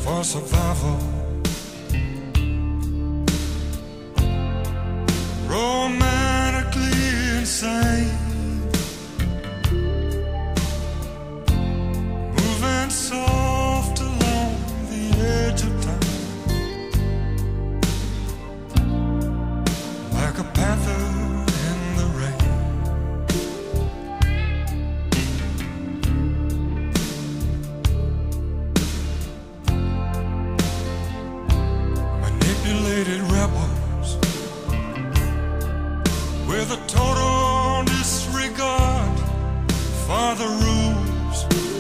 for survival. Romantically insane, moving soft along the edge of time, like a panther in the rain. Manipulated rebels with a total disregard for the rules.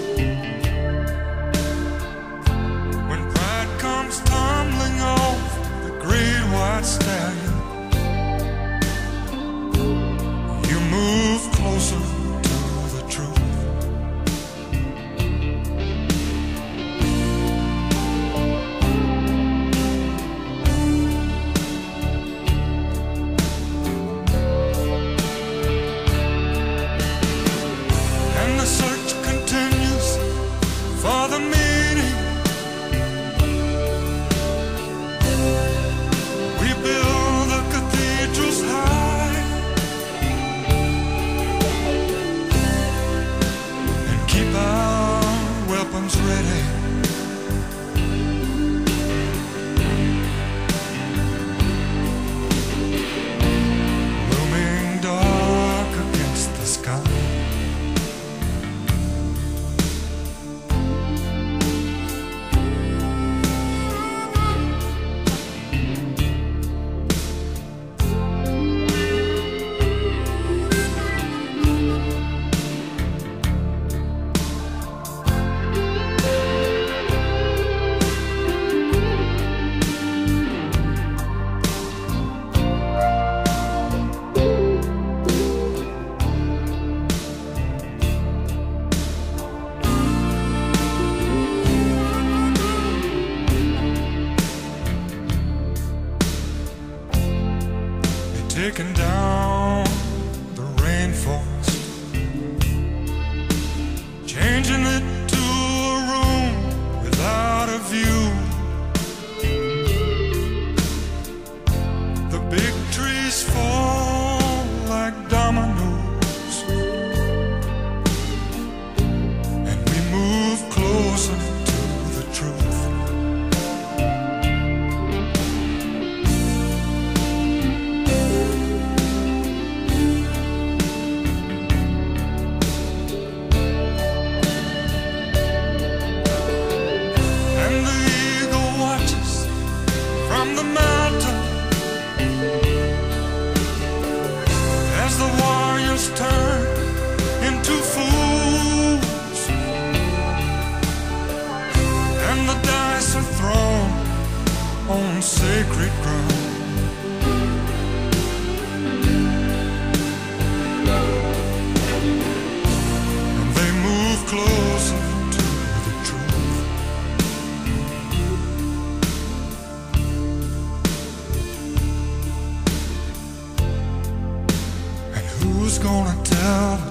When pride comes tumbling off the great white stallion, you move closer to the truth. And the search continues for the meaning. We build the cathedrals high and keep our weapons ready. Looming dark against the sky. Taking down the rainforest, changing it to a room without a view. The big trees fall like dominoes, and we move closer to the truth. From the mountain, as the warriors turn into fools, and the dice are thrown on sacred ground. And they move closer to the truth. Who's gonna tell